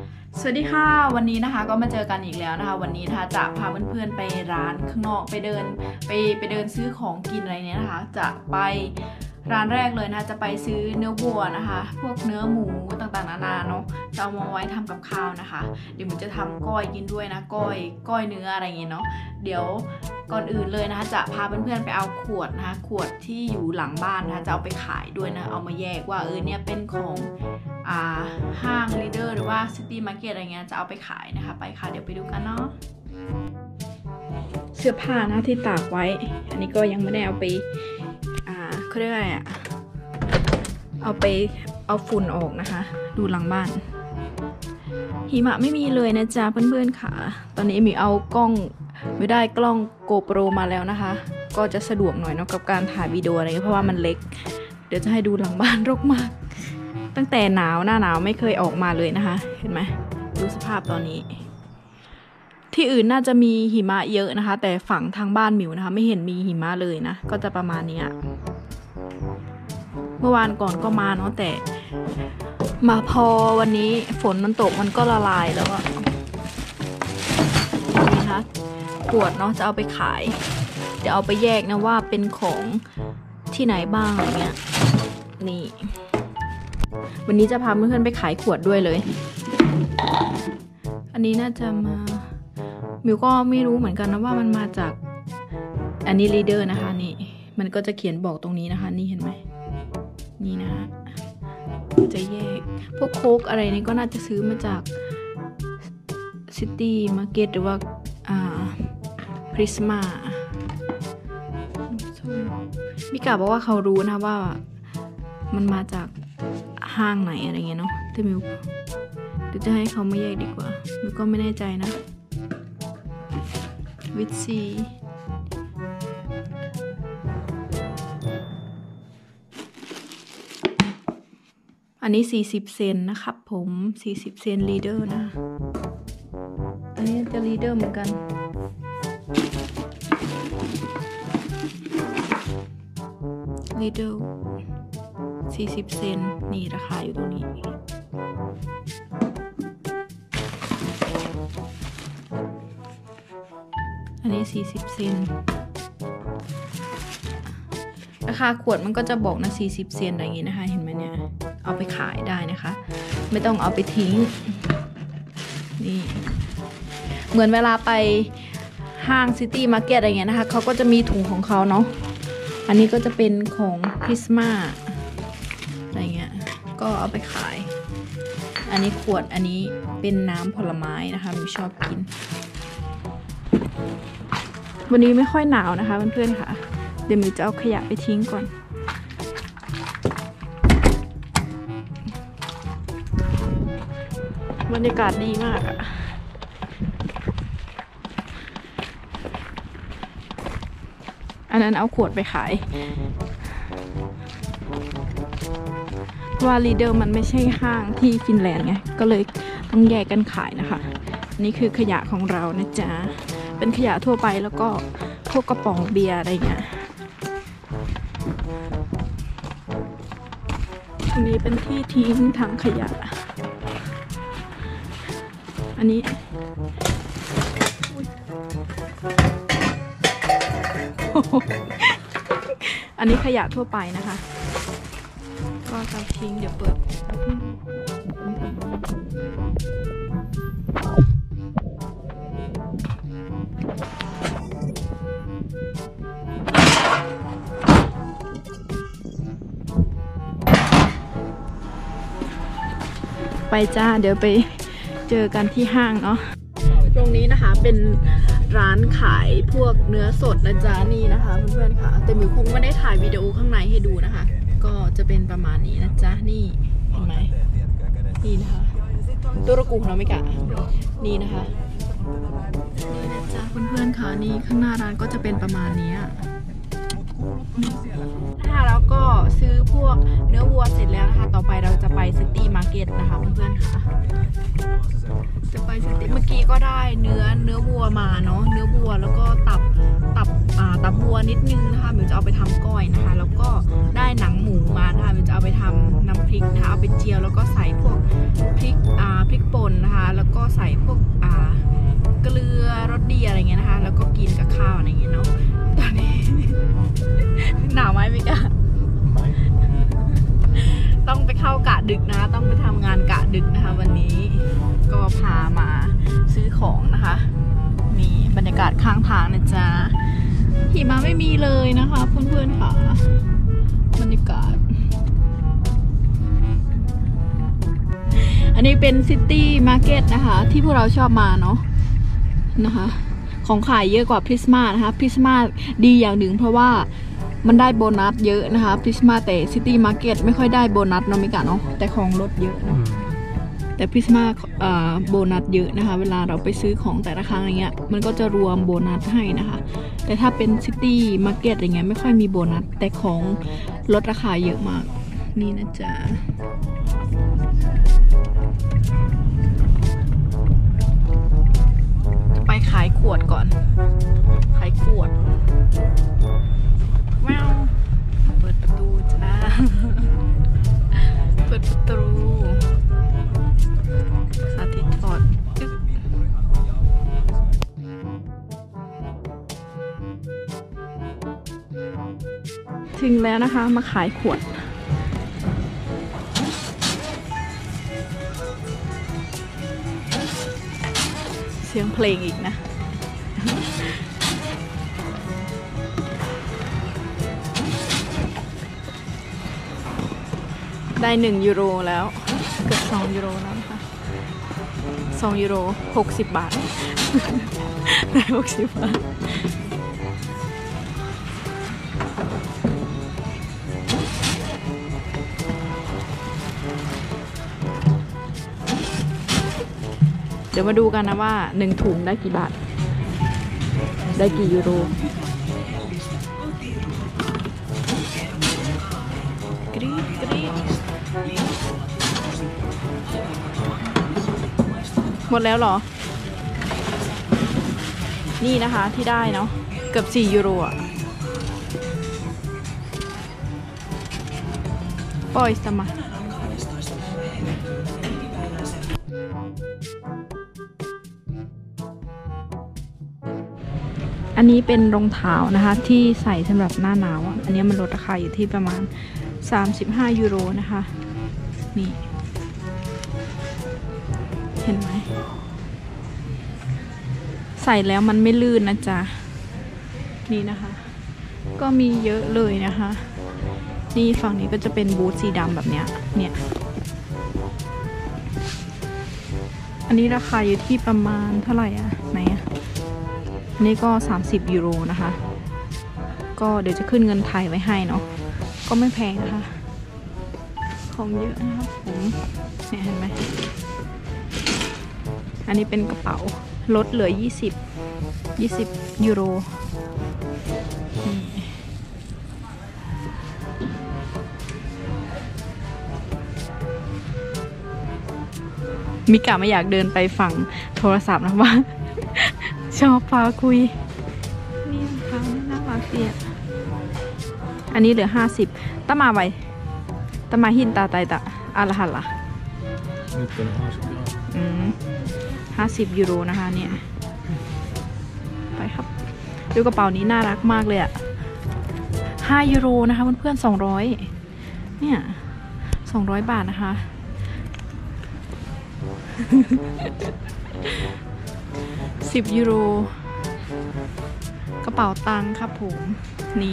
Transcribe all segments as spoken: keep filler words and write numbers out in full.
สวัสดีค่ะวันนี้นะคะก็มาเจอกันอีกแล้วนะคะวันนี้นะคะจะพาเพื่อนๆไปร้านข้างนอกไปเดินไปไปเดินซื้อของกินอะไรเนี้ยนะคะจะไปร้านแรกเลยนะคะจะไปซื้อเนื้อวัวนะคะพวกเนื้อหมูต่างๆนานาเนาะจะเอามาไว้ทำกับข้าวนะคะเดี๋ยวมันจะทำก้อยกินด้วยนะก้อยก้อยเนื้ออะไรอย่างเงี้ยเนาะเดี๋ยวก่อนอื่นเลยนะคะจะพาเพื่อนๆไปเอาขวดนะคะขวดที่อยู่หลังบ้านนะคะจะเอาไปขายด้วยนะเอามาแยกว่าเออเนี่ยเป็นของอ่าห้างลีเดอร์หรือว่าซิตี้มาร์เก็ตอะไรเงี้ยจะเอาไปขายนะคะไปค่ะเดี๋ยวไปดูกันเนาะเสื้อผ้านะที่ตากไว้อันนี้ก็ยังไม่ได้เอาไปอ่าเขาเรียกอะไรอะเอาไปเอาฝุ่นออกนะคะดูหลังบ้านหิมะไม่มีเลยนะจ๊ะเพื่อนๆค่ะตอนนี้มีเอากล้องไม่ได้กล้องโกโปรมาแล้วนะคะก็จะสะดวกหน่อยเนาะกับการถ่ายวิดีโออะไรเพราะว่ามันเล็กเดี๋ยวจะให้ดูหลังบ้านรกมากตั้งแต่หนาวหน้าหนาวไม่เคยออกมาเลยนะคะเห็นไหมดูสภาพตอนนี้ที่อื่นน่าจะมีหิมะเยอะนะคะแต่ฝั่งทางบ้านมิวนะคะไม่เห็นมีหิมะเลยนะก็จะประมาณนี้เมื่อวานก่อนก็มาเนาะแต่มาพอวันนี้ฝนมันตกมันก็ละลายแล้วอะนี่นะคะขวดเนาะจะเอาไปขายเดี๋ยวเอาไปแยกนะว่าเป็นของที่ไหนบ้างอะไรเงี้ยนี่วันนี้จะพาเพื่อนๆไปขายขวดด้วยเลยอันนี้น่าจะมามิวก็ไม่รู้เหมือนกันนะว่ามันมาจากอันนี้ลีเดอร์นะคะนี่มันก็จะเขียนบอกตรงนี้นะคะนี่เห็นไหมนี่นะจะแยกพวกโค้กอะไรนี่ก็น่าจะซื้อมาจากซิตี้มาร์เก็ตหรือว่าอ่าพริสมามิกาบอกว่าเขารู้นะว่ามันมาจากห้างไหนอะไรเงี้ยเนาะแต่มิวเดี๋ยวจะให้เขามาแยกดีกว่ามิวก็ไม่แน่ใจนะวิตซีอันนี้สี่สิบเซนนะครับผมสี่สิบเซนลีเดอร์นะอันนี้จะลีเดอร์เหมือนกันลีเดอร์สี่สิบเซนนี่ราคาอยู่ตรงนี้อันนี้สี่สิบเซนราคาขวดมันก็จะบอกนะสี่สิบเซนอะไรอย่างงี้นะคะเห็นไหมเนี่ยเอาไปขายได้นะคะไม่ต้องเอาไปทิ้งนี่เหมือนเวลาไปห้างซิตี้มาร์เก็ตอะไรเงี้ยนะคะเขาก็จะมีถุงของเขาเนาะอันนี้ก็จะเป็นของพริสมาอะไรเงี้ยก็เอาไปขายอันนี้ขวดอันนี้เป็นน้ำผลไม้นะคะมิวชอบกินวันนี้ไม่ค่อยหนาวนะคะเพื่อนๆค่ะเดี๋ยวมิวจะเอาขยะไปทิ้งก่อนบรรยากาศดีมากอะอันนั้นเอาขวดไปขายว่าลีเดอร์มันไม่ใช่ห้างที่ฟินแลนด์ไงก็เลยต้องแยกกันขายนะคะนี่คือขยะของเรานะจ๊ะเป็นขยะทั่วไปแล้วก็พวกกระป๋องเบียร์อะไรเงี้ยตรงนี้เป็นที่ทิ้งถังขยะอันนี้อันนี้ขยะทั่วไปนะคะก็จะทิ้งเดี๋ยวเปิดไปจ้าเดี๋ยวไปเจอกันที่ห้างเนาะตรงนี้นะคะเป็นร้านขายพวกเนื้อสดนะจ๊ะนี่นะคะเพื่อนๆค่ะแต่มิวคงไม่ได้ถ่ายวิดีโอข้างในให้ดูนะคะก็จะเป็นประมาณนี้นะจ๊ะนี่เห็นไหมนี่นะคะตัวระกุเราไม่กะนี่นะคะนี่นะจ๊ะเพื่อนๆค่ะนี่ข้างหน้าร้านก็จะเป็นประมาณนี้นะคะแล้วก็ซื้อพวกเนื้อวัวเสร็จแล้วนะคะต่อไปเราจะไปซิตี้มาร์เก็ตนะคะเพื่อนๆค่ะจะไปซิตี้เมื่อกี้ก็ได้เนื้อเนื้อวัวมาเนาะเนื้อวัวแล้วก็ตับตับอ่าตับวัวนิดนึงนะคะมิวจะเอาไปทำก้อยนะคะแล้วก็ได้หนังหมูมานะคะมิวจะเอาไปทำน้ำพริกนะคะเอาไปเจียวแล้วก็ใส่พวกพริกอ่าพริกป่นนะคะแล้วก็ใส่พวกอ่าเกลือรสดีอะไรเงี้ยนะคะแล้วก็กินกับข้าวอะไรเงี้ยเนาะตอนนี้ หนาวไหมมิกะต้องไปเข้ากะดึกนะคะต้องไปทำงานกะดึกนะคะวันนี้ก็พามาซื้อของนะคะมีบรรยากาศข้างทางนะจ๊ะหิมะไม่มีเลยนะคะเพื่อนๆค่ะบรรยากาศอันนี้เป็นซิตี้มาร์เก็ตนะคะที่พวกเราชอบมาเนาะนะคะของขายเยอะกว่าพริสมานะคะพริสมาดีอย่างหนึ่งเพราะว่ามันได้โบนัสเยอะนะคะพริสมาแต่ซิตี้มาร์เก็ตไม่ค่อยได้โบนัสเนาะมิกะเนาะแต่ของลดเยอะเนาะแต่พริสมาโบนัสเยอะนะคะเวลาเราไปซื้อของแต่ละครั้งอะไรเงี้ยมันก็จะรวมโบนัสให้นะคะแต่ถ้าเป็นซิตี้มาร์เก็ตอะไรเงี้ยไม่ค่อยมีโบนัสแต่ของลดราคาเยอะมากนี่นะจ๊ะจะไปขายขวดก่อนขายขวดแมวเปิดประตูจ้าเปิดประตูสาธิตถอดถึงแล้วนะคะมาขายขวดเสียงเพลงอีกนะได้หนึ่งยูโรแล้วเกือบสองยูโรแล้วนะคะสองยูโรหกสิบบาทได้หกสิบบาทเดี๋ยวมาดูกันนะว่าหนึ่งถุงได้กี่บาทได้กี่ยูโรกรี๊ดกรี๊ดหมดแล้วเหรอนี่นะคะที่ได้เนาะเกือบสี่ยูโรอ่ะปล่อยสมาอันนี้เป็นรองเท้านะคะที่ใส่สำหรับหน้าหนาวอ่ะอันนี้มันลดราคาอยู่ที่ประมาณสามสิบห้ายูโรนะคะนี่เห็นไหมใส่แล้วมันไม่ลื่นนะจ๊ะนี่นะคะก็มีเยอะเลยนะคะนี่ฝั่งนี้ก็จะเป็นบูทสีดำแบบเนี้ยเนี่ยอันนี้ราคาอยู่ที่ประมาณเท่าไหร่อ่ะไหนอ่ะนี่ก็สามสิบยูโรนะคะก็เดี๋ยวจะขึ้นเงินไทยไว้ให้เนาะก็ไม่แพงนะคะของเยอะนะคะผมเนี่ยเห็นไหมอันนี้เป็นกระเป๋าลดเหลือยี่สิบ ยี่สิบยูโรมิกะไม่อยากเดินไปฝั่งโทรศัพท์นะว่าชอบพาคุยนี่นะคะน่ารักเดียอันนี้เหลือห้าสิบตามาไว้ตามาหินตาไตตะอะไรหันล่ะอืมห้าสิบยูโรนะคะเนี่ยไปครับดูกระเป๋านี้น่ารักมากเลยอะห้ายูโรนะคะเพื่อนๆสองร้อยเนี่ยสองร้อยบาทนะคะสิบยูโรกระเป๋าตังค์ครับผมนี่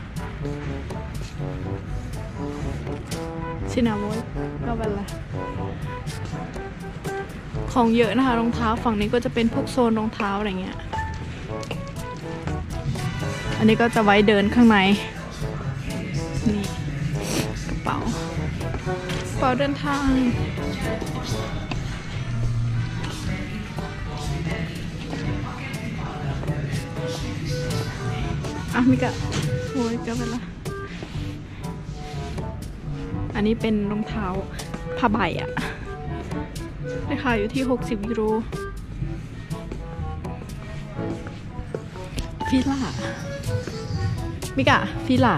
ชินาโว้ยก็เป็นไรของเยอะนะคะรองเท้าฝั่งนี้ก็จะเป็นพวกโซนรองเท้าอะไรเงี้ยอันนี้ก็จะไว้เดินข้างในนี่กระเป๋ากระเป๋าเดินทางอ่ะมิกะโอ้ยก็เป็นละอันนี้เป็นรองเท้าผ้าใบอ่ะราคาอยู่ที่หกสิบยูโรฟิล่ามิกะฟิล่า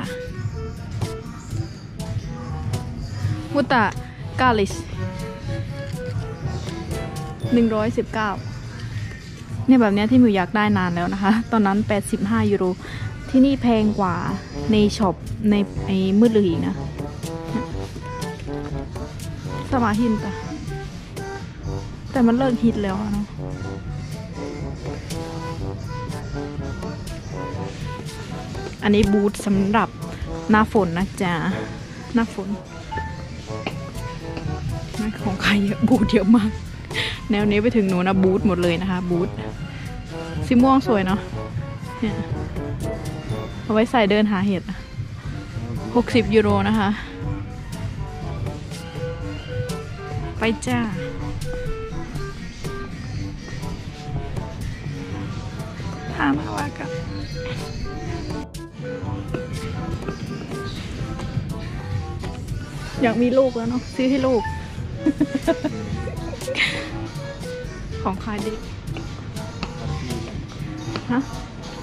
มุตะกาลิสหนึ่งร้อยสิบเก้าเนี่ยแบบเนี้ยที่มิวอยากได้นานแล้วนะคะตอนนั้นแปดสิบห้ายูโรที่นี่แพงกว่าในช็อปในไอ้มืดเลยอีกนะสมาหินแต่แต่มันเลิกฮิตแล้วเนาะอันนี้บูทสำหรับหน้าฝนนะจ๊ะหน้าฝนของใครเยอะบูทเยอะมากแนวนี้ไปถึงหนูนะบูทหมดเลยนะคะบูทสีม่วงสวยเนาะเนี่ยเอาไว้ใส่เดินหาเห็ดหกสิบยูโรนะคะไปจ้าพามาว่ากับอยากมีลูกแล้วเนาะซื้อให้ลูก ของขายเด็กฮะ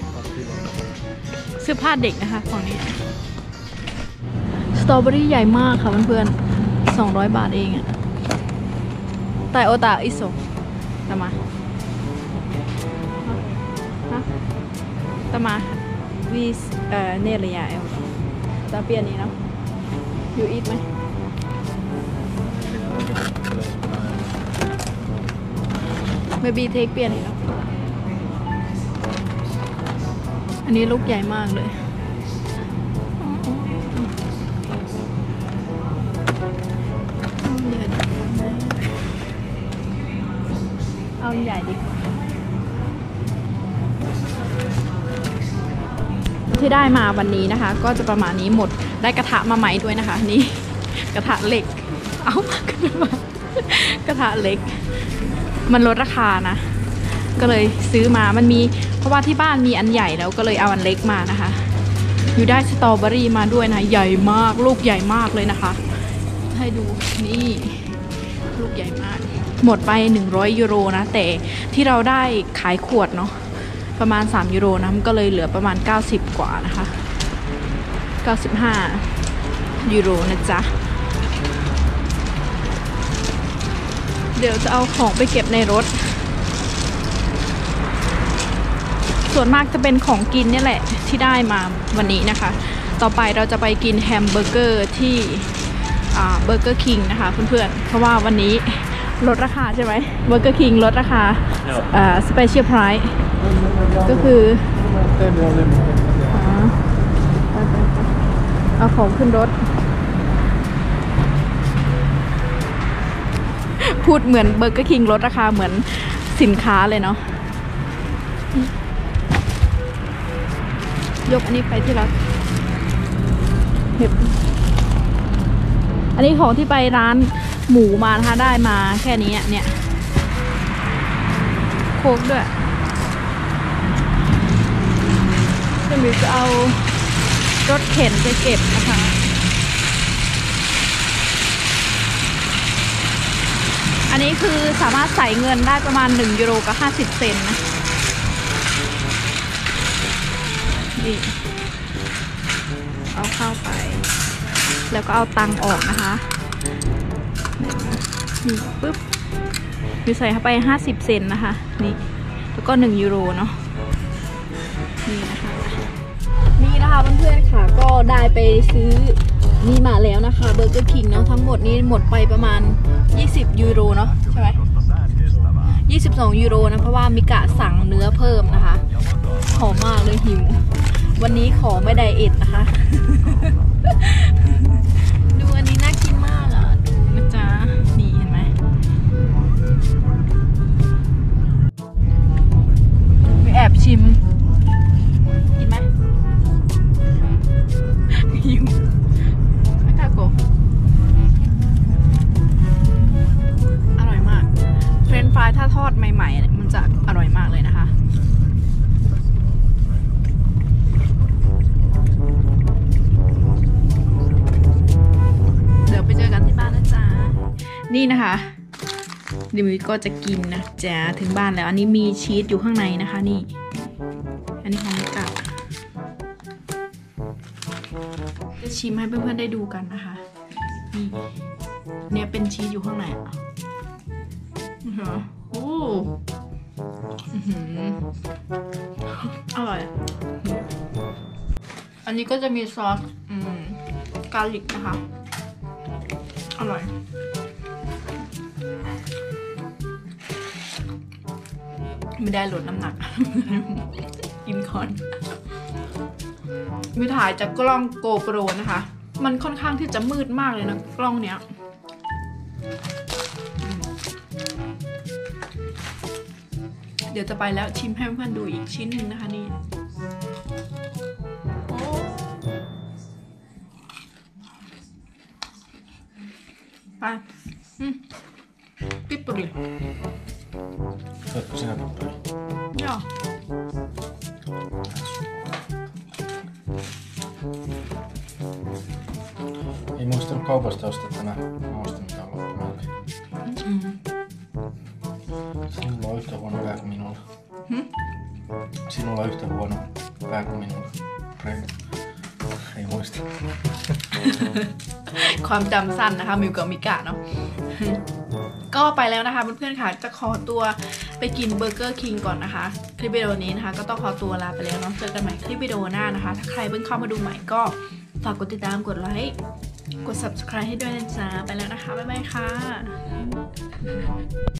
เสื้อผ้าเด็กนะคะของนี้สตรอเบอรี่ใหญ่มากค่ะเพื่อนๆสองร้อยบาทเองอะแต่โอตาอิโซตามาฮะตามาวีสเอ่อเนรยาเอลตาเปียนี้เนาะอยู่อีทไหมไม่บีเทคเปลี่ยนอีกแล้วอันนี้ลูกใหญ่มากเลยเอาใหญ่ดีกว่าที่ได้มาวันนี้นะคะก็จะประมาณนี้หมดได้กระทะมาใหม่ด้วยนะคะนี่กระทะเหล็กเอาขึ้นมากระทะเหล็กมันลดราคานะก็เลยซื้อมามันมีเพราะว่าที่บ้านมีอันใหญ่แล้วก็เลยเอาอันเล็กมานะคะอยู่ได้สตรอเบอรี่มาด้วยนะใหญ่มากลูกใหญ่มากเลยนะคะให้ดูนี่ลูกใหญ่มากหมดไปหนึ่งร้อยยูโรนะแต่ที่เราได้ขายขวดเนาะประมาณสามยูโรนะมันก็เลยเหลือประมาณเก้าสิบกว่านะคะเก้าสิบห้ายูโรนะจ๊ะเดี๋ยวจะเอาของไปเก็บในรถส่วนมากจะเป็นของกินนี่แหละที่ได้มาวันนี้นะคะต่อไปเราจะไปกินแฮมเบอร์เกอร์ที่เบอร์เกอร์คิงนะคะเพื่อนๆเพราะว่าวันนี้ลดราคาใช่ไหมเบอร์เกอร์คิงลดราคาสเปเชียลไพรส์ก็คือเอาของขึ้นรถพูดเหมือนเบอร์เกอร์คิงลดราคาเหมือนสินค้าเลยเนาะยกอันนี้ไปที่รักเห็บอันนี้ของที่ไปร้านหมูมานะคะได้มาแค่นี้เนี่ยโคกด้วยจะมีจะเอารถเข็นไปเก็บนะคะอันนี้คือสามารถใส่เงินได้ประมาณหนึ่งยูโรกับห้าสิบเซนนะนี่เอาเข้าไปแล้วก็เอาตังค์ออกนะคะนี่ปึ๊บมีใส่เข้าไปห้าสิบเซนนะคะนี่แล้วก็หนึ่งยูโรเนาะนี่นะคะนี่นะคะเพื่อนๆค่ะก็ได้ไปซื้อนี่มาแล้วนะคะเบอร์เกอร์คิงเนาะทั้งหมดนี้หมดไปประมาณยี่สิบยูโรเนาะใช่ไหมยี่สิบสองยูโรนะเพราะว่ามิกะสั่งเนื้อเพิ่มนะคะหอมมากเลยหิววันนี้ขอไม่ไดเอทนะคะดูอันนี้น่ากินมากอ่ะดูนะจ๊ะนี่เห็นไหมมีแอบชิมกินไหมหิวไม่กล้าโกอร่อยมากเฟรนช์ฟรายถ้าทอดใหม่ๆมันจะอร่อยมากเลยนะคะนี่นะคะเดี๋ยวมิวก็จะกินนะจ๊ะถึงบ้านแล้วอันนี้มีชีสอยู่ข้างในนะคะนี่อันนี้ของมิกะจะชิมให้เพื่อนๆได้ดูกันนะคะนี่เนี่ยเป็นชีสอยู่ข้างในอ่ะโอ้อร่อยอันนี้ก็จะมีซอสกาลิกนะคะอร่อยไม่ได้ลดน้ำหนัก กินคอนมีถ่ายจากกล้องโกโปรนะคะมันค่อนข้างที่จะมืดมากเลยนะกล้องเนี้ยเดี๋ยวจะไปแล้วชิมให้เพื่อนๆดูอีกชิ้นหนึ่งนะคะนี่ไปปิดปุ๊บเลย Saatko sinä pippari? Joo. Ei muistanut kaupasta ostaa tänään. Mä ostin mitään loppumäärä. Mm-hmm. Sinulla on yhtä huono pää kuin minulla. Hmm? Sinulla on yhtä huono pää kuin minulla. Ei muista. ความจำสั้นนะคะมิวกับมิกะเนาะก็ไปแล้วนะคะเพื่อนๆค่ะจะขอตัวไปกินเบอร์เกอร์คิงก่อนนะคะคลิปวิดีโอนี้นะคะก็ต้องขอตัวลาไปแล้วเนาะเจอกันใหม่คลิปวิดีโอหน้านะคะถ้าใครเพิ่งเข้ามาดูใหม่ก็ฝากกดติดตามกดไลค์กด ซับสไครบ์ ให้ด้วยนะจ๊ะไปแล้วนะคะบ๊ายบายค่ะ